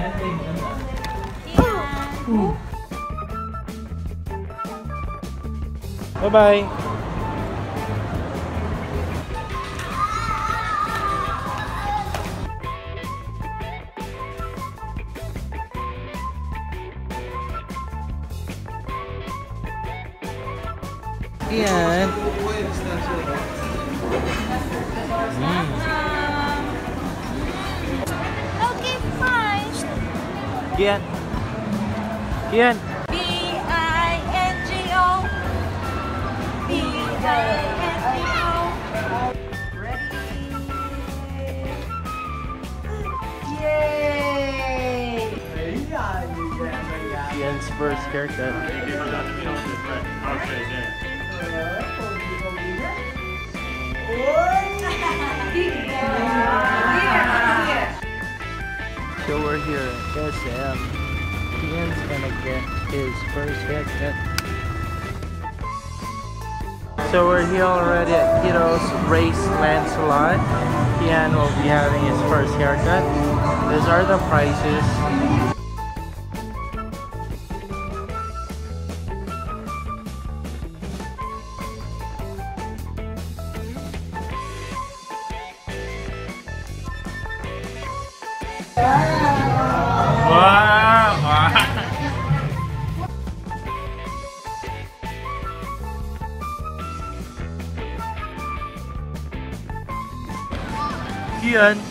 Bye-bye. Ian. Okay, fine. Ian. Ian. B-I-N-G-O. B-I-N-G-O. Ready? Yay! Ian's first haircut. So we're here at SM. Ian's gonna get his first haircut. So we're here already at Kiddo's Race Lancelot. Ian will be having his first haircut. These are the prices. Wow! Ian.